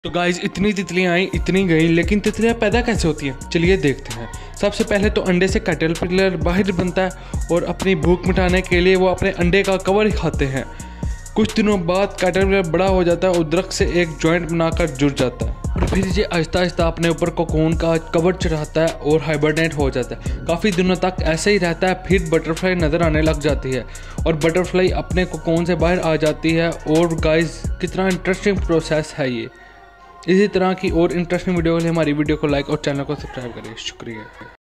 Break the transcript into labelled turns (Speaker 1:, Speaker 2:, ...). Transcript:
Speaker 1: तो गाइज इतनी तितलियां आई इतनी गई, लेकिन तितलियां पैदा कैसे होती हैं चलिए देखते हैं। सबसे पहले तो अंडे से कैटरपिलर बाहर बनता है और अपनी भूख मिटाने के लिए वो अपने अंडे का कवर ही खाते हैं। कुछ दिनों बाद कैटरपिलर बड़ा हो जाता है और दरख्त से एक जॉइंट बनाकर जुड़ जाता है और फिर ये आहिस्ता आहिस्ता अपने ऊपर कोकून का कवर चढ़ाता है और हाइबरनेट हो जाता है। काफ़ी दिनों तक ऐसे ही रहता है, फिर बटरफ्लाई नज़र आने लग जाती है और बटरफ्लाई अपने कोकून से बाहर आ जाती है। और गाइस कितना इंटरेस्टिंग प्रोसेस है ये। इसी तरह की और इंटरेस्टिंग वीडियो के लिए हमारी वीडियो को लाइक और चैनल को सब्सक्राइब करिए। शुक्रिया।